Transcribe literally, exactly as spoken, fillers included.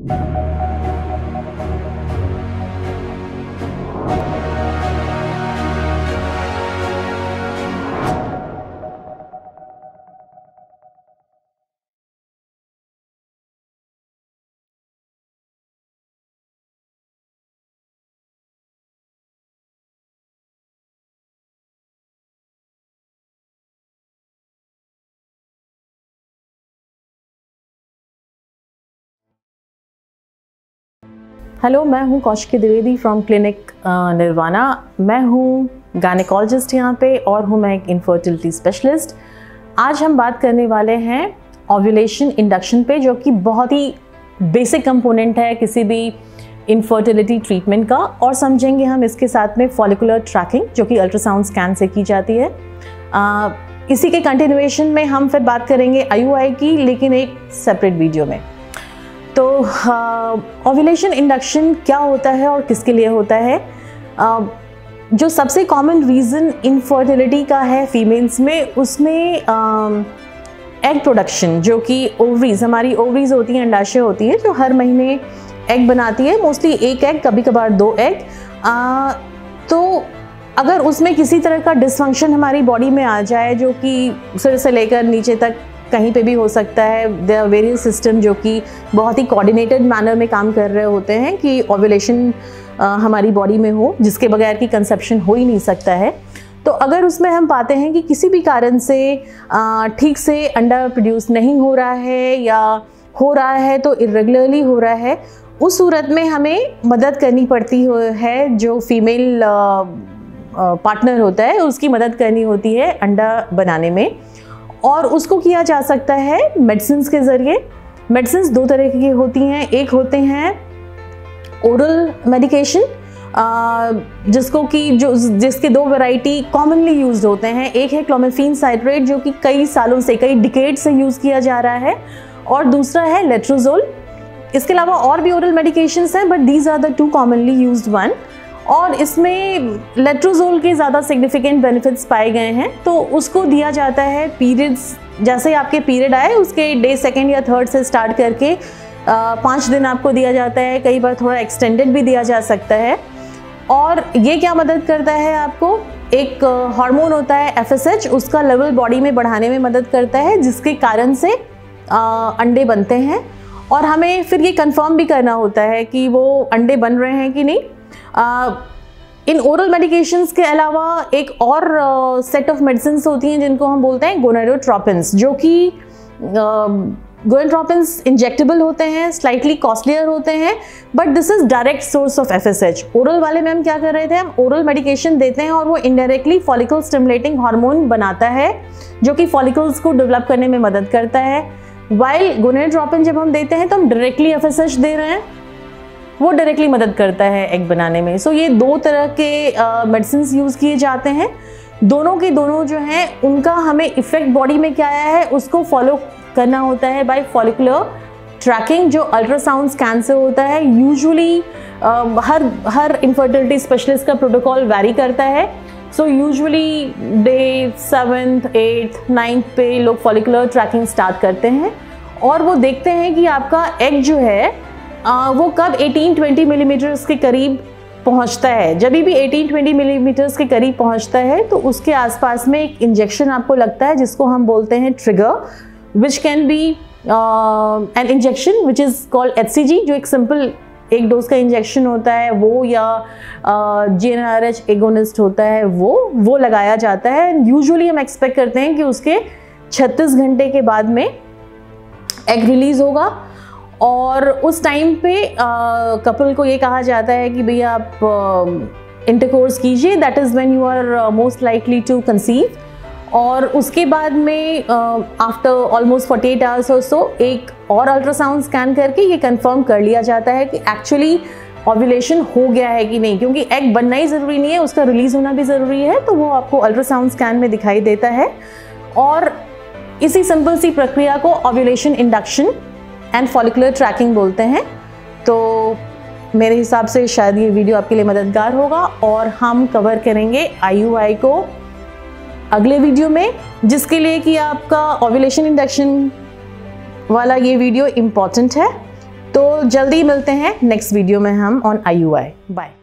Hello, मैं हूँ Kaushiki Dwivedi from clinic Nirvana. मैं हूँ गायनेकोलॉजिस्ट यहाँ पे और हूँ मैं एक इनफर्टिलिटी स्पेशलिस्ट। आज हम बात करने वाले हैं ओव्यूलेशन इंडक्शन पे, जो कि बहुत ही बेसिक कंपोनेंट है किसी भी इनफर्टिलिटी ट्रीटमेंट का, और समझेंगे हम इसके साथ में फॉलिकुलर ट्रैकिंग जो कि अल्ट्रासाउंड स्कैन से की जाती है। आ, इसी के कंटिन्यूएशन में हम फिर बात करेंगे आई यू आई की, लेकिन एक सेपरेट वीडियो में। तो ओव्यूलेशन इंडक्शन क्या होता है और किसके लिए होता है? uh, जो सबसे कॉमन रीज़न इनफर्टिलिटी का है फीमेल्स में, उसमें एग प्रोडक्शन, जो कि ओवरीज, हमारी ओवरीज होती हैं, अंडाशय होती है जो हर महीने एग बनाती है, मोस्टली एक एग, कभी कभार दो एग। uh, तो अगर उसमें किसी तरह का डिसफंक्शन हमारी बॉडी में आ जाए, जो कि सिर से लेकर नीचे तक कहीं पे भी हो सकता है, देयर आर वेरियस सिस्टम जो कि बहुत ही कोऑर्डिनेटेड मैनर में काम कर रहे होते हैं कि ओव्यूलेशन हमारी बॉडी में हो, जिसके बगैर की कंसेप्शन हो ही नहीं सकता है। तो अगर उसमें हम पाते हैं कि किसी भी कारण से ठीक से अंडा प्रोड्यूस नहीं हो रहा है या हो रहा है तो इरेगुलरली हो रहा है, उस सूरत में हमें मदद करनी पड़ती है। जो फीमेल पार्टनर होता है उसकी मदद करनी होती है अंडा बनाने में, और उसको किया जा सकता है मेडिसिन्स के ज़रिए। मेडिसिन्स दो तरह की होती हैं, एक होते हैं ओरल मेडिकेशन, जिसको कि जो जिसके दो वैरायटी कॉमनली यूज्ड होते हैं। एक है क्लोमिफेन साइट्रेट, जो कि कई सालों से, कई डिकेड से यूज़ किया जा रहा है, और दूसरा है लेट्रोजोल। इसके अलावा और भी ओरल मेडिकेशंस हैं, but these are the two commonly used one. और इसमें लेट्रोजोल के ज़्यादा सिग्निफिकेंट बेनिफिट्स पाए गए हैं, तो उसको दिया जाता है पीरियड्स, जैसे आपके पीरियड आए उसके डे सेकेंड या थर्ड से स्टार्ट करके पाँच दिन आपको दिया जाता है, कई बार थोड़ा एक्सटेंडेड भी दिया जा सकता है। और ये क्या मदद करता है आपको? एक हार्मोन होता है एफ एस एच, उसका लेवल बॉडी में बढ़ाने में मदद करता है, जिसके कारण से आ, अंडे बनते हैं, और हमें फिर ये कंफर्म भी करना होता है कि वो अंडे बन रहे हैं कि नहीं। Uh, इन ओरल मेडिकेशंस के अलावा एक और सेट ऑफ मेडिसिन्स होती हैं जिनको हम बोलते हैं गोनेडोट्रोपिन्स, जो कि गोनेडोट्रोपिन्स इंजेक्टेबल होते हैं, स्लाइटली कॉस्टलियर होते हैं, but this is direct source of F S H. Oral वाले में हम क्या कर रहे थे, हम ओरल मेडिकेशन देते हैं और वो इनडायरेक्टली फॉलिकल स्टिमुलेटिंग हार्मोन बनाता है, जो कि फॉलिकल्स को डेवलप करने में मदद करता है। वाइल गोनेडोट्रोपिन जब हम देते हैं तो हम डायरेक्टली एफ एस एच दे रहे हैं, वो डायरेक्टली मदद करता है एग बनाने में। सो so, ये दो तरह के मेडिसिन यूज़ किए जाते हैं। दोनों के दोनों जो हैं उनका हमें इफेक्ट बॉडी में क्या आया है उसको फॉलो करना होता है बाय फॉलिकुलर ट्रैकिंग, जो अल्ट्रासाउंड स्कैन से होता है। यूजुअली हर हर इनफर्टिलिटी स्पेशलिस्ट का प्रोटोकॉल वैरी करता है। So usually day seventh eighth ninth पे लोग फॉलिकुलर ट्रैकिंग स्टार्ट करते हैं, और वो देखते हैं कि आपका एग जो है आ, वो कब अठारह बीस मिलीमीटर्स के करीब पहुंचता है। जब भी अठारह बीस मिलीमीटर्स के करीब पहुंचता है तो उसके आसपास में एक इंजेक्शन आपको लगता है, जिसको हम बोलते हैं trigger, which can be an injection which is called H C G, जो एक सिंपल एक डोज का इंजेक्शन होता है वो, या G N R H agonist होता है वो वो लगाया जाता है। यूजुअली हम एक्सपेक्ट करते हैं कि उसके छत्तीस घंटे के बाद में एग रिलीज होगा, और उस टाइम पे कपल को ये कहा जाता है कि भैया आप इंटरकोर्स कीजिए, that is when you are most likely to conceive. और उसके बाद में after almost forty eight hours और सो एक और अल्ट्रासाउंड स्कैन करके ये कंफर्म कर लिया जाता है कि एक्चुअली ओव्यूलेशन हो गया है कि नहीं, क्योंकि एग बनना ही ज़रूरी नहीं है, उसका रिलीज़ होना भी ज़रूरी है, तो वो आपको अल्ट्रासाउंड स्कैन में दिखाई देता है। और इसी सिंपल सी प्रक्रिया को ovulation induction and follicular tracking बोलते हैं। तो मेरे हिसाब से शायद ये वीडियो आपके लिए मददगार होगा, और हम कवर करेंगे आई यू आई को अगले वीडियो में, जिसके लिए कि आपका ओव्यूलेशन इंडक्शन वाला ये वीडियो इम्पॉर्टेंट है। तो जल्दी मिलते हैं नेक्स्ट वीडियो में हम on I U I. Bye.